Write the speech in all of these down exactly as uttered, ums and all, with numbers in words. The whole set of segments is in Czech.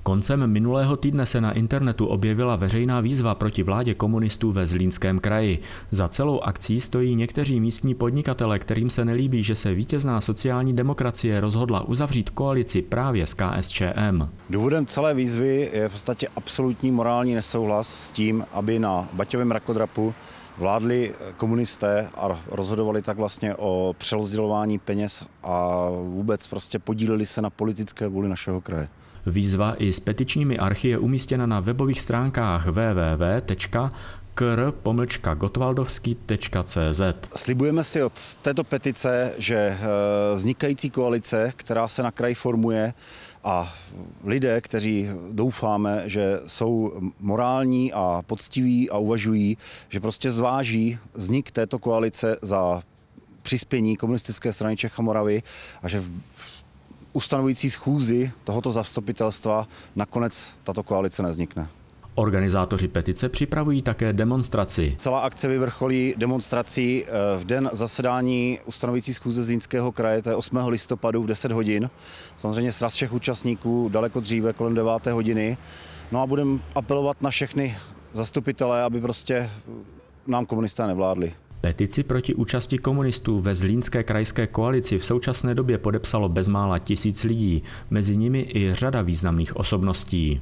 Koncem minulého týdne se na internetu objevila veřejná výzva proti vládě komunistů ve Zlínském kraji. Za celou akcí stojí někteří místní podnikatele, kterým se nelíbí, že se vítězná sociální demokracie rozhodla uzavřít koalici právě s K S Č M. Důvodem celé výzvy je v podstatě absolutní morální nesouhlas s tím, aby na Baťovém mrakodrapu vládli komunisté a rozhodovali tak vlastně o přerozdělování peněz a vůbec prostě podíleli se na politické vůli našeho kraje. Výzva i s petičními archy je umístěna na webových stránkách w w w tečka k r pomlčka gotwaldowski tečka c z. Slibujeme si od této petice, že vznikající koalice, která se na kraji formuje, a lidé, kteří doufáme, že jsou morální a poctiví a uvažují, že prostě zváží vznik této koalice za přispění Komunistické strany Čech a Moravy a že v ustanovující schůzi tohoto zastupitelstva nakonec tato koalice nevznikne. Organizátoři petice připravují také demonstraci. Celá akce vyvrcholí demonstrací v den zasedání ustanovující schůze Zlínského kraje, to je osmého listopadu v deset hodin. Samozřejmě sraz všech účastníků daleko dříve, kolem deváté hodiny. No a budeme apelovat na všechny zastupitele, aby prostě nám komunisté nevládli. Petici proti účasti komunistů ve Zlínské krajské koalici v současné době podepsalo bezmála tisíc lidí, mezi nimi i řada významných osobností.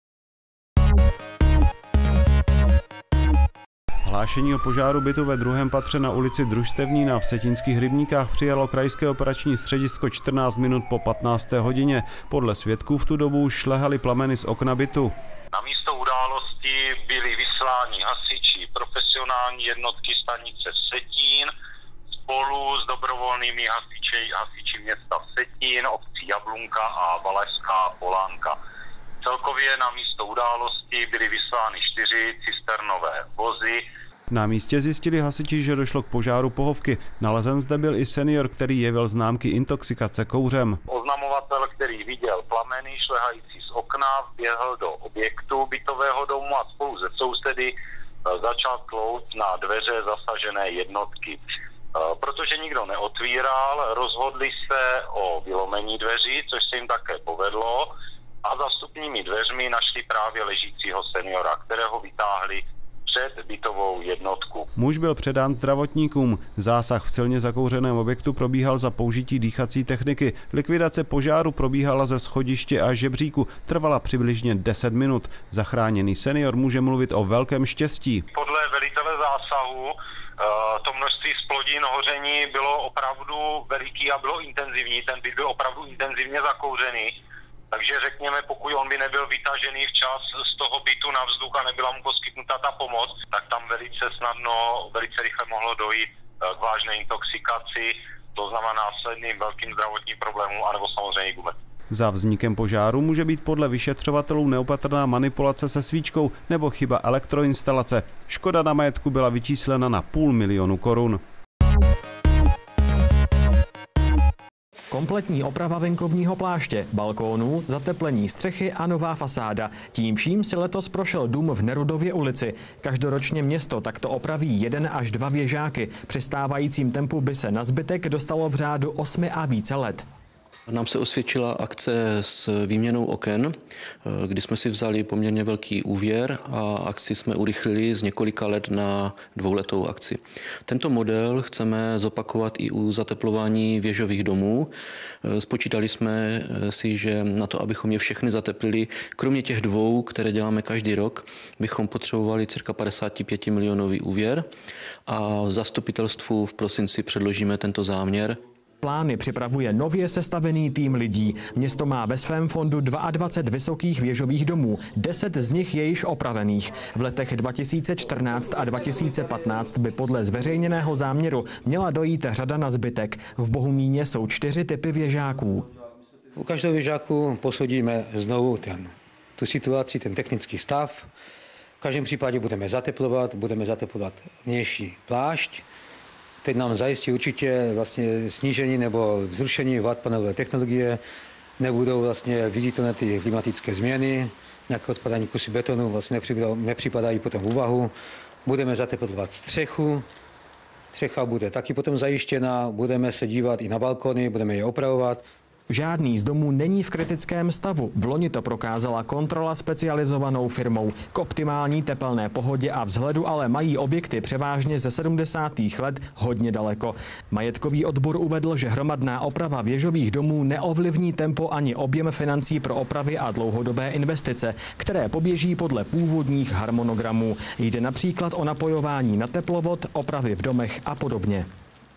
Hlášení o požáru bytu ve druhém patře na ulici Družstevnína v Setínských Rybníkách přijalo krajské operační středisko čtrnáct minut po patnácté hodině. Podle svědků v tu dobu šlehaly plameny z okna bytu. Na místo události byli vysláni hasiči, profesionální jednotky stanice Setín spolu s dobrovolnými hasiči, hasiči města Setín, obcí Jablunka a Valašská Polánka. Celkově na místo události byly vyslány čtyři cisternové vozy. Na místě zjistili hasiči, že došlo k požáru pohovky. Nalezen zde byl i senior, který jevil známky intoxikace kouřem. Oznamovatel, který viděl plameny šlehající z okna, vběhl do objektu bytového domu a spolu se sousedy začal klout na dveře zasažené jednotky. Protože nikdo neotvíral, rozhodli se o vylomení dveří, což se jim také povedlo, a za vstupními dveřmi našli právě ležícího seniora, kterého vytáhli před bytovou jednotku. Muž byl předán zdravotníkům. Zásah v silně zakouřeném objektu probíhal za použití dýchací techniky. Likvidace požáru probíhala ze schodiště a žebříku. Trvala přibližně deset minut. Zachráněný senior může mluvit o velkém štěstí. Podle velitele zásahu to množství splodin hoření bylo opravdu veliký a bylo intenzivní. Ten byt byl opravdu intenzivně zakouřený. Takže řekněme, pokud on by nebyl vytažený včas z toho bytu na vzduch a nebyla mu poskytnuta ta pomoc, tak tam velice snadno, velice rychle mohlo dojít k vážné intoxikaci, to znamená následným velkým zdravotním problémům, anebo samozřejmě gume. Za vznikem požáru může být podle vyšetřovatelů neopatrná manipulace se svíčkou nebo chyba elektroinstalace. Škoda na majetku byla vyčíslena na půl milionu korun. Kompletní oprava venkovního pláště, balkónů, zateplení střechy a nová fasáda. Tím vším si letos prošel dům v Nerudově ulici. Každoročně město takto opraví jeden až dva věžáky. Při stávajícím tempu by se na zbytek dostalo v řádu osmi a více let. Nám se osvědčila akce s výměnou oken, kdy jsme si vzali poměrně velký úvěr a akci jsme urychlili z několika let na dvouletou akci. Tento model chceme zopakovat i u zateplování věžových domů. Spočítali jsme si, že na to, abychom je všechny zateplili, kromě těch dvou, které děláme každý rok, bychom potřebovali cirka padesát pět milionový úvěr a v zastupitelstvu v prosinci předložíme tento záměr. Plány připravuje nově sestavený tým lidí. Město má ve svém fondu dvacet dva vysokých věžových domů, deset z nich je již opravených. V letech dva tisíce čtrnáct a dva tisíce patnáct by podle zveřejněného záměru měla dojít řada na zbytek. V Bohumíně jsou čtyři typy věžáků. U každého věžáku posoudíme znovu ten, tu situaci, ten technický stav. V každém případě budeme zateplovat, budeme zateplovat vnější plášť. Teď nám zajistí určitě vlastně snížení nebo zrušení watt panelové technologie, nebudou vlastně viditelné ty klimatické změny, nějaké odpadání kusy betonu vlastně nepřipadají potom v úvahu. Budeme zateplovat střechu, střecha bude taky potom zajištěna, budeme se dívat i na balkony, budeme je opravovat. Žádný z domů není v kritickém stavu. V loni to prokázala kontrola specializovanou firmou. K optimální tepelné pohodě a vzhledu ale mají objekty převážně ze sedmdesátých let hodně daleko. Majetkový odbor uvedl, že hromadná oprava věžových domů neovlivní tempo ani objem financí pro opravy a dlouhodobé investice, které poběží podle původních harmonogramů. Jde například o napojování na teplovod, opravy v domech a podobně.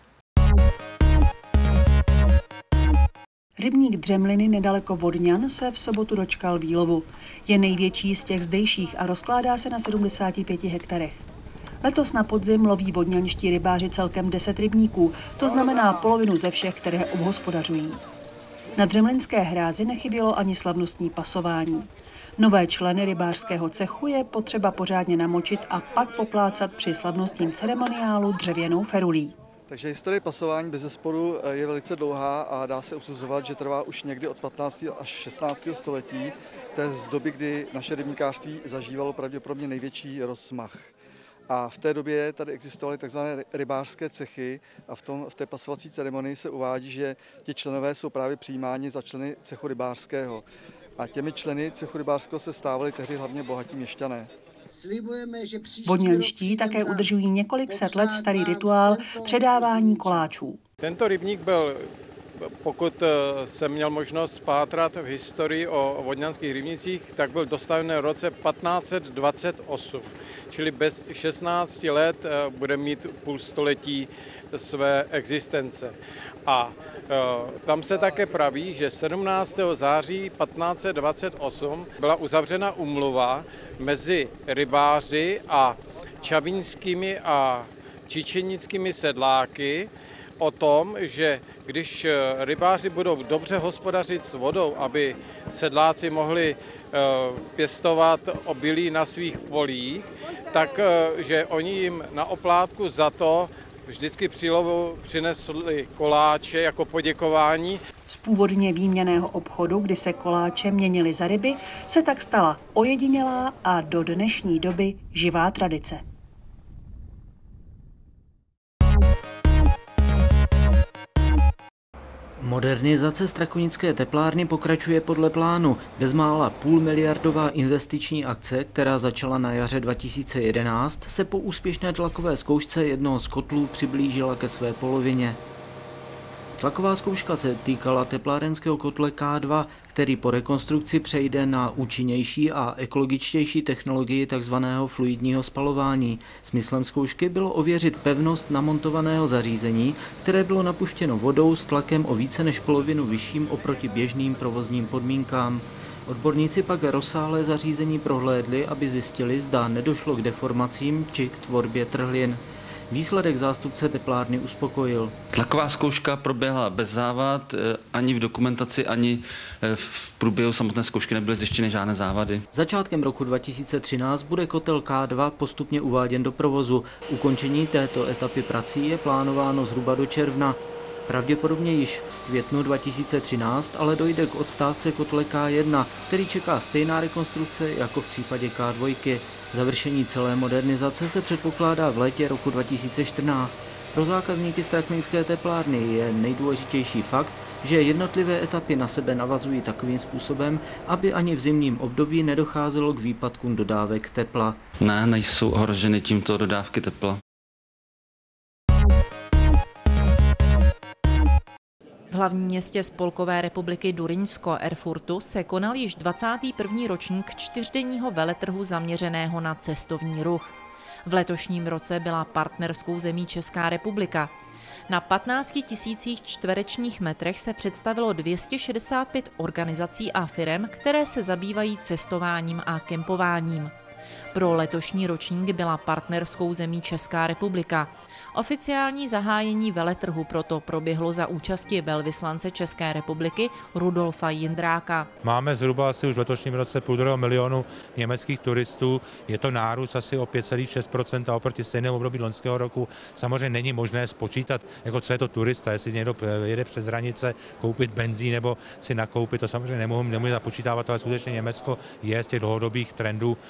Rybník Dřemliny nedaleko Vodňan se v sobotu dočkal výlovu. Je největší z těch zdejších a rozkládá se na sedmdesáti pěti hektarech. Letos na podzim loví vodňanští rybáři celkem deset rybníků, to znamená polovinu ze všech, které obhospodařují. Na dřemlinské hrázi nechybělo ani slavnostní pasování. Nové členy rybářského cechu je potřeba pořádně namočit a pak poplácat při slavnostním ceremoniálu dřevěnou ferulí. Takže historie pasování bezesporu je velice dlouhá a dá se usuzovat, že trvá už někdy od patnáctého až šestnáctého století. To je z doby, kdy naše rybníkářství zažívalo pravděpodobně největší rozmach. A v té době tady existovaly tzv. Rybářské cechy a v, tom, v té pasovací ceremonii se uvádí, že ti členové jsou právě přijímáni za členy cechu rybářského. A těmi členy cechu rybářského se stávali tehdy hlavně bohatí měšťané. Vodňanští také udržují několik set let starý rituál předávání koláčů. Tento rybník byl, pokud jsem měl možnost spátrat v historii o vodňanských rybnících, tak byl dostaven v roce patnáct set dvacet osm, čili bez šestnácti let bude mít půl století své existence. A tam se také praví, že sedmnáctého září patnáct set dvacet osm byla uzavřena úmluva mezi rybáři a čavínskými a čičenickými sedláky o tom, že když rybáři budou dobře hospodařit s vodou, aby sedláci mohli pěstovat obilí na svých polích, tak že oni jim na oplátku za to vždycky při lovu přinesli koláče jako poděkování. Z původně výměnného obchodu, kdy se koláče měnily za ryby, se tak stala ojedinělá a do dnešní doby živá tradice. Modernizace strakonické teplárny pokračuje podle plánu. Bezmála půlmiliardová investiční akce, která začala na jaře dva tisíce jedenáct, se po úspěšné tlakové zkoušce jednoho z kotlů přiblížila ke své polovině. Tlaková zkouška se týkala teplárenského kotle K dva, který po rekonstrukci přejde na účinnější a ekologičtější technologii tzv. Fluidního spalování. Smyslem zkoušky bylo ověřit pevnost namontovaného zařízení, které bylo napuštěno vodou s tlakem o více než polovinu vyšším oproti běžným provozním podmínkám. Odborníci pak rozsáhlé zařízení prohlédli, aby zjistili, zda nedošlo k deformacím či k tvorbě trhlin. Výsledek zástupce teplárny uspokojil. Tlaková zkouška proběhla bez závad, ani v dokumentaci, ani v průběhu samotné zkoušky nebyly zjištěny žádné závady. Začátkem roku dva tisíce třináct bude kotel K dva postupně uváděn do provozu. Ukončení této etapy prací je plánováno zhruba do června. Pravděpodobně již v květnu dva tisíce třináct ale dojde k odstávce kotle K jedna, který čeká stejná rekonstrukce jako v případě K dva. Završení celé modernizace se předpokládá v létě roku dva tisíce čtrnáct. Pro zákazníky strakonické teplárny je nejdůležitější fakt, že jednotlivé etapy na sebe navazují takovým způsobem, aby ani v zimním období nedocházelo k výpadkům dodávek tepla. Ne, nejsou ohroženy tímto dodávky tepla. V hlavním městě Spolkové republiky Duryňsko Erfurtu se konal již dvacátý první ročník čtyřdenního veletrhu zaměřeného na cestovní ruch. V letošním roce byla partnerskou zemí Česká republika. Na patnácti tisících čtverečních metrech se představilo dvě stě šedesát pět organizací a firem, které se zabývají cestováním a kempováním. Pro letošní ročník byla partnerskou zemí Česká republika. Oficiální zahájení veletrhu proto proběhlo za účasti velvyslance České republiky Rudolfa Jindráka. Máme zhruba asi už v letošním roce půl druhého milionu německých turistů. Je to nárůst asi o pět celá šest procenta oproti stejnému období loňského roku. Samozřejmě není možné spočítat, jako co je to turista, jestli někdo jede přes hranice koupit benzín nebo si nakoupit, to samozřejmě nemohu, nemůžu započítávat, ale skutečně Německo je z těch dlouhodobých trendů nebo dlouhodobých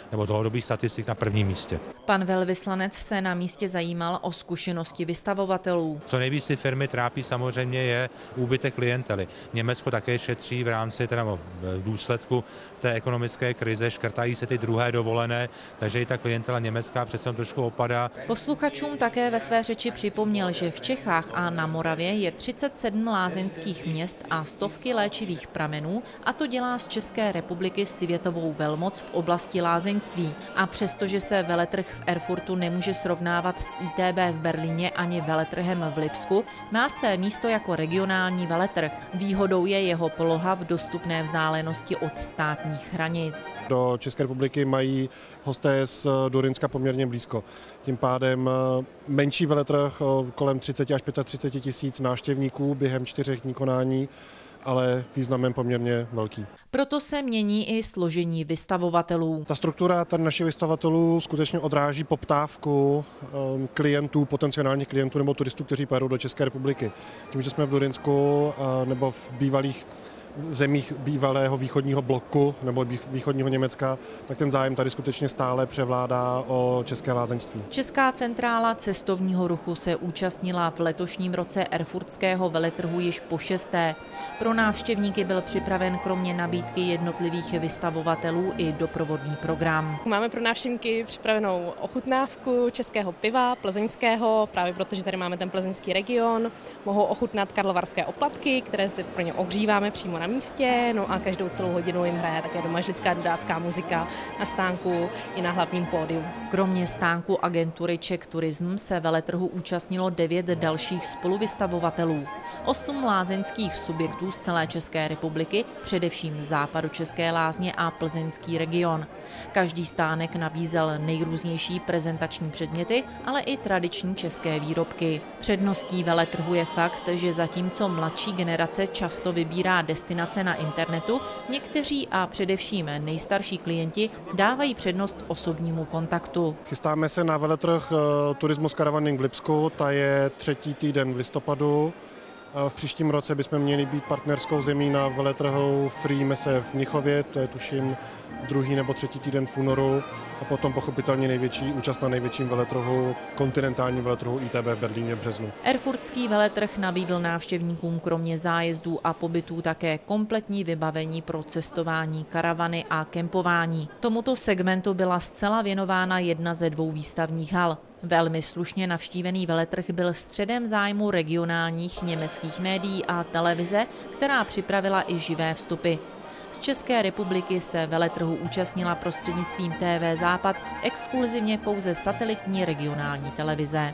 hrubých statistik na prvním místě. Pan velvyslanec se na místě zajímal o zkušenosti vystavovatelů. Co nejvíc si firmy trápí samozřejmě je úbytek klientely. Německo také šetří v rámci, teda v důsledku té ekonomické krize, škrtají se ty druhé dovolené, takže i ta klientela německá přece trošku opadá. Posluchačům také ve své řeči připomněl, že v Čechách a na Moravě je třicet sedm lázeňských měst a stovky léčivých pramenů, a to dělá z České republiky světovou velmoc v oblasti lázeňství. A přestože se veletrh v Erfurtu nemůže srovnávat s í té bé v Berlíně ani veletrhem v Lipsku, má své místo jako regionální veletrh. Výhodou je jeho poloha v dostupné vzdálenosti od státních hranic. Do České republiky mají hosté z Durynska poměrně blízko. Tím pádem menší veletrh, kolem třicet až třicet pět tisíc návštěvníků během čtyřech dní konání, ale významem poměrně velký. Proto se mění i složení vystavovatelů. Ta struktura tady našich vystavovatelů skutečně odráží poptávku klientů, potenciálních klientů nebo turistů, kteří pojedou do České republiky. Tím, že jsme v Durynsku nebo v bývalých v zemích bývalého východního bloku nebo východního Německa, tak ten zájem tady skutečně stále převládá o české lázeňství. Česká centrála cestovního ruchu se účastnila v letošním roce erfurtského veletrhu již po šesté. Pro návštěvníky byl připraven kromě nabídky jednotlivých vystavovatelů i doprovodný program. Máme pro návštěvníky připravenou ochutnávku českého piva, plzeňského, právě protože tady máme ten plzeňský region. Mohou ochutnat karlovarské oplatky, které zde pro ně ohříváme přímo na místě, no a každou celou hodinu jim hraje také domažlická dodácká muzika na stánku i na hlavním pódiu. Kromě stánku agentury Czech Tourism se veletrhu účastnilo devět dalších spoluvystavovatelů. Osm lázeňských subjektů z celé České republiky, především Západočeské lázně a plzeňský region. Každý stánek nabízel nejrůznější prezentační předměty, ale i tradiční české výrobky. Předností veletrhu je fakt, že zatímco mladší generace často vybírá destinace na internetu, někteří a především nejstarší klienti dávají přednost osobnímu kontaktu. Chystáme se na veletrh Turismus Caravaning v Lipsku, ta je třetí týden v listopadu. V příštím roce bychom měli být partnerskou zemí na veletrhu Free Messe v Mnichově, to je tuším druhý nebo třetí týden v únoru, a potom pochopitelně největší účast na největším veletrhu, kontinentálním veletrhu í té bé v Berlíně v březnu. Erfurtský veletrh nabídl návštěvníkům kromě zájezdů a pobytů také kompletní vybavení pro cestování, karavany a kempování. Tomuto segmentu byla zcela věnována jedna ze dvou výstavních hal. Velmi slušně navštívený veletrh byl středem zájmu regionálních německých médií a televize, která připravila i živé vstupy. Z České republiky se veletrhu účastnila prostřednictvím té vé Západ exkluzivně pouze satelitní regionální televize.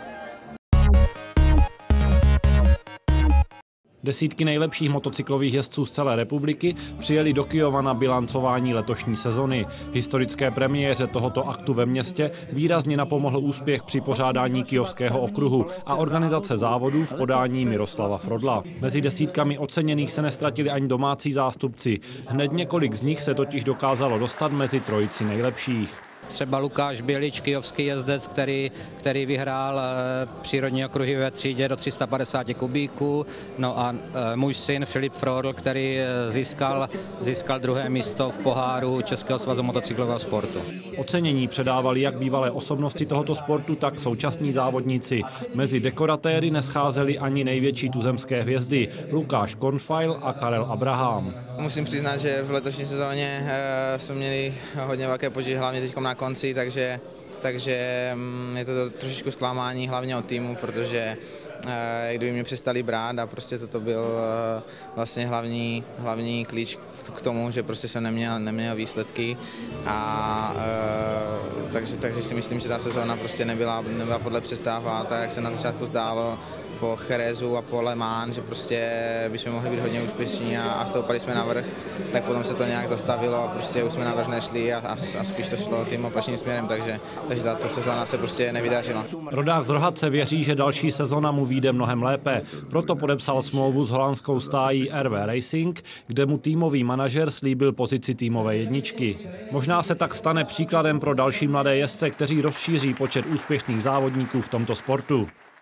Desítky nejlepších motocyklových jezdců z celé republiky přijeli do Kyjova na bilancování letošní sezony. Historické premiéře tohoto aktu ve městě výrazně napomohl úspěch při pořádání kyjovského okruhu a organizace závodů v podání Miroslava Frodla. Mezi desítkami oceněných se nestratili ani domácí zástupci. Hned několik z nich se totiž dokázalo dostat mezi trojici nejlepších. Třeba Lukáš Bělič, kyjovský jezdec, který, který vyhrál přírodní okruhy ve třídě do tři sta padesát kubíků. No a můj syn Filip Frodl, který získal, získal druhé místo v poháru Českého svazu motocyklového sportu. Ocenění předávali jak bývalé osobnosti tohoto sportu, tak současní závodníci. Mezi dekoratéry nescházeli ani největší tuzemské hvězdy Lukáš Kornfeil a Karel Abraham. Musím přiznat, že v letošní sezóně jsme měli hodně velké potíže, hlavně teď na konci, takže, takže je to trošičku zklamání hlavně od týmu, protože kdyby mě přestali brát a prostě toto byl vlastně hlavní, hlavní klíč k tomu, že prostě jsem neměl, neměl výsledky, a takže, takže si myslím, že ta sezóna prostě nebyla, nebyla podle představ, a tak jak se na začátku zdálo po Cherezu a po Le Mans, že prostě bychom mohli být hodně úspěšní a, a stoupali jsme na vrch, tak potom se to nějak zastavilo a prostě už jsme na vrch nešli a, a, a spíš to šlo tím opačným směrem, takže, takže tato sezóna se prostě nevydařila. Rodák z Rohadce věří, že další sezona mu vyjde mnohem lépe, proto podepsal smlouvu s holandskou stájí R W Racing, kde mu týmový manažer slíbil pozici týmové jedničky. Možná se tak stane příkladem pro další mladé jezdce, kteří rozšíří počet úspěšných závodníků v tomto sportu.